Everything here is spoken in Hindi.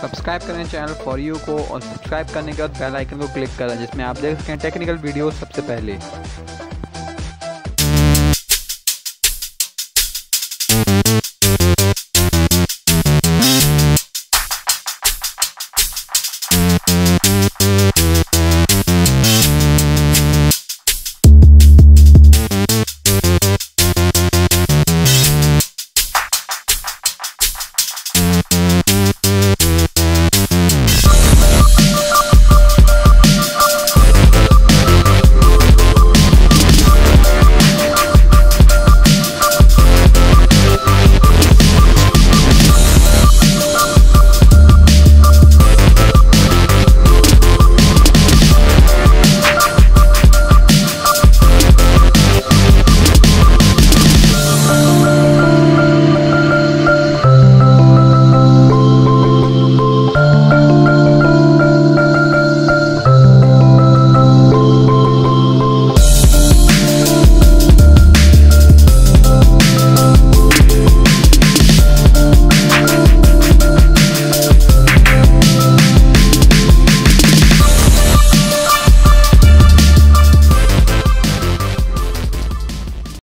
सब्सक्राइब करें चैनल फॉर यू को और सब्सक्राइब करने के बाद बेल आइकन को क्लिक करें जिसमें आप देख सकें टेक्निकल वीडियो सबसे पहले।